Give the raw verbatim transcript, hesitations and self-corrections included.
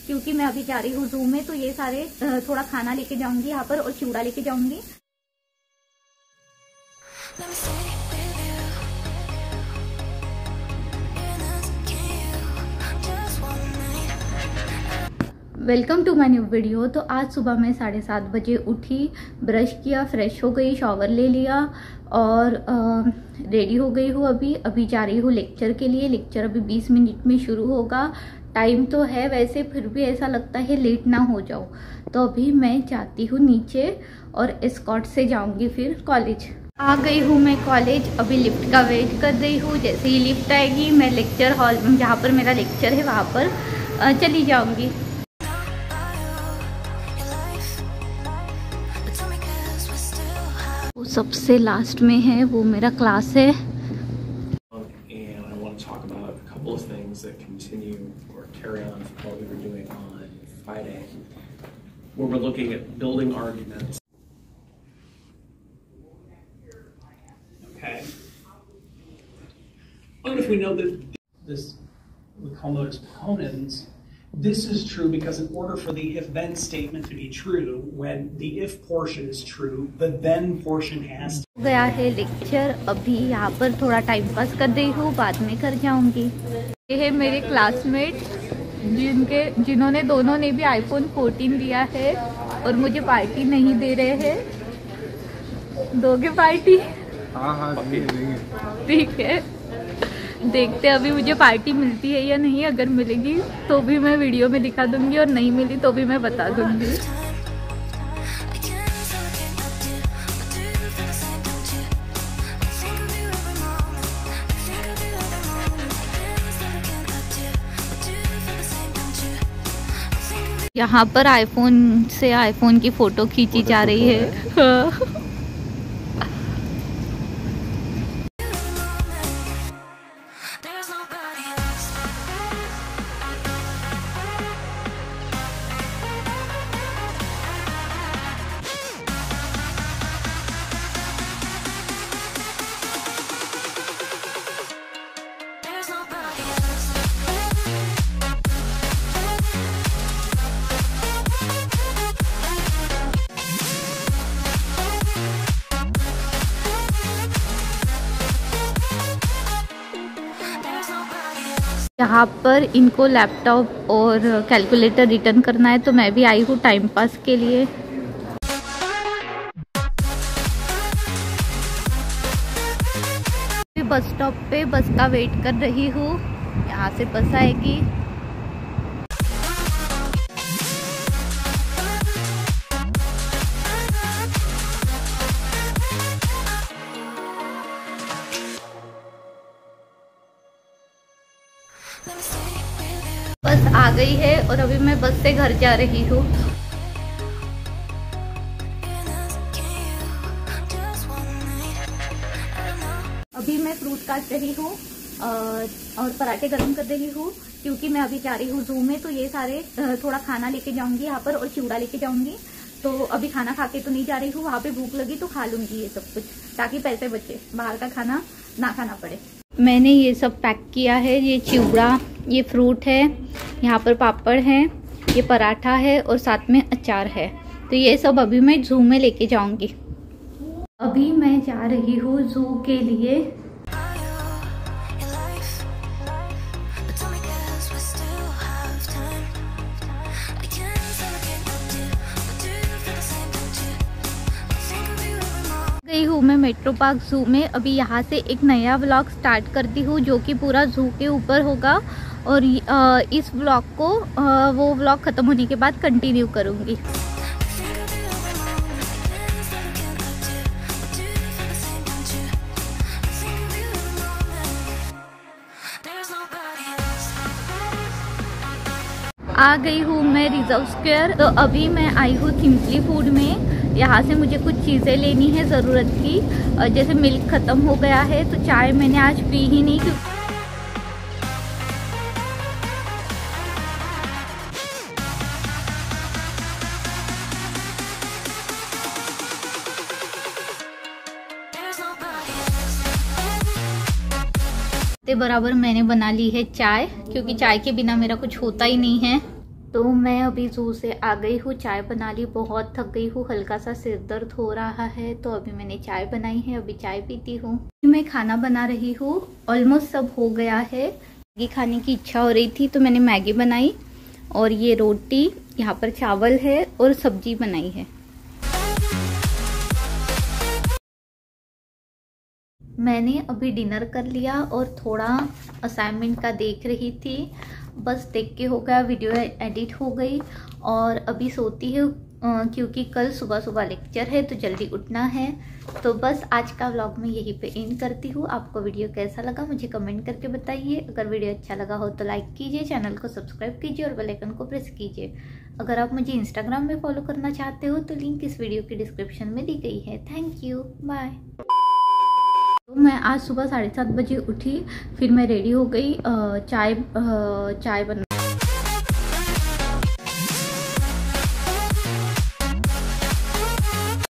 क्योंकि मैं अभी जा रही हूँ जू में, तो ये सारे थोड़ा खाना लेके जाऊंगी यहाँ पर और चिवड़ा लेके जाऊंगी। Welcome to my new video. तो आज सुबह मैं साढ़े सात बजे उठी, ब्रश किया, फ्रेश हो गई, शॉवर ले लिया और रेडी हो गई हूँ। अभी अभी जा रही हूँ लेक्चर के लिए। लेक्चर अभी बीस मिनट में शुरू होगा। टाइम तो है वैसे, फिर भी ऐसा लगता है लेट ना हो जाओ। तो अभी मैं जाती हूँ नीचे और एस्कॉर्ट से जाऊँगी फिर कॉलेज। आ गई हूँ मैं कॉलेज। अभी लिफ्ट का वेट कर रही हूँ। जैसे ही लिफ्ट आएगी मैं लेक्चर हॉल, जहाँ पर मेरा लेक्चर है वहाँ पर चली जाऊँगी। वो सबसे लास्ट में है, वो मेरा क्लास है। Okay. What if we know that this, we call those proponents, this is true because in order for the if-then statement to be true, when the if portion is true, the then portion has to... गया है lecture. अभी यहाँ पर थोड़ा time pass कर रही हूँ, बाद में कर जाऊंगी। ये है मेरे क्लासमेट जिनके जिन्होंने दोनों ने भी आईफोन फोर्टीन लिया है और मुझे पार्टी नहीं दे रहे हैं। दोगे पार्टी? हाँ हाँ ठीक है, देखते अभी मुझे पार्टी मिलती है या नहीं। अगर मिलेगी तो भी मैं वीडियो में दिखा दूंगी और नहीं मिली तो भी मैं बता दूंगी। यहाँ पर आईफोन से आईफोन की फोटो खींची जा रही है। यहाँ पर इनको लैपटॉप और कैलकुलेटर रिटर्न करना है, तो मैं भी आई हूँ टाइम पास के लिए। बस स्टॉप पे बस का वेट कर रही हूँ, यहाँ से बस आएगी। बस आ गई है और अभी मैं बस से घर जा रही हूँ। अभी मैं फ्रूट काट रही हूँ और पराठे गर्म कर रही हूँ, क्योंकि मैं अभी जा रही हूँ जू में। तो ये सारे थोड़ा खाना लेके जाऊंगी यहाँ पर और चिवड़ा लेके जाऊंगी। तो अभी खाना खा के तो नहीं जा रही हूँ, वहाँ पे भूख लगी तो खा लूंगी ये सब कुछ, ताकि पैसे बचे, बाहर का खाना ना खाना पड़े। मैंने ये सब पैक किया है। ये चिवड़ा, ये फ्रूट है, यहाँ पर पापड़ है, ये पराठा है और साथ में अचार है। तो ये सब अभी मैं जू में लेके जाऊंगी। अभी मैं जा रही हूँ जू के लिए। गई हूँ मैं मेट्रो पार्क जू में। अभी यहाँ से एक नया व्लॉग स्टार्ट करती हूँ, जो कि पूरा जू के ऊपर होगा। और इस व्लॉग को वो व्लॉग ख़त्म होने के बाद कंटिन्यू करूँगी। आ गई हूँ मैं रिजर्व स्क्वायर। तो अभी मैं आई हूँ सिंपली फूड में। यहाँ से मुझे कुछ चीज़ें लेनी है ज़रूरत की। जैसे मिल्क ख़त्म हो गया है, तो चाय मैंने आज पी ही नहीं, क्योंकि बराबर मैंने बना ली है चाय, क्योंकि चाय के बिना मेरा कुछ होता ही नहीं है। तो मैं अभी जू से आ गई हूँ, चाय बना ली, बहुत थक गई हूँ, हल्का सा सिर दर्द हो रहा है, तो अभी मैंने चाय बनाई है, अभी चाय पीती हूँ। मैं खाना बना रही हूँ, ऑलमोस्ट सब हो गया है। मैगी खाने की इच्छा हो रही थी तो मैंने मैगी बनाई, और ये रोटी, यहाँ पर चावल है और सब्जी बनाई है। मैंने अभी डिनर कर लिया और थोड़ा असाइनमेंट का देख रही थी, बस देख के हो गया, वीडियो एडिट हो गई और अभी सोती हूँ क्योंकि कल सुबह सुबह लेक्चर है तो जल्दी उठना है। तो बस आज का व्लॉग मैं यहीं पे एंड करती हूँ। आपको वीडियो कैसा लगा मुझे कमेंट करके बताइए। अगर वीडियो अच्छा लगा हो तो लाइक कीजिए, चैनल को सब्सक्राइब कीजिए और बेल आइकन को प्रेस कीजिए। अगर आप मुझे इंस्टाग्राम में फॉलो करना चाहते हो तो लिंक इस वीडियो की डिस्क्रिप्शन में दी गई है। Thank you, bye. तो मैं आज सुबह साढ़े सात बजे उठी, फिर मैं रेडी हो गई, चाय चाय बना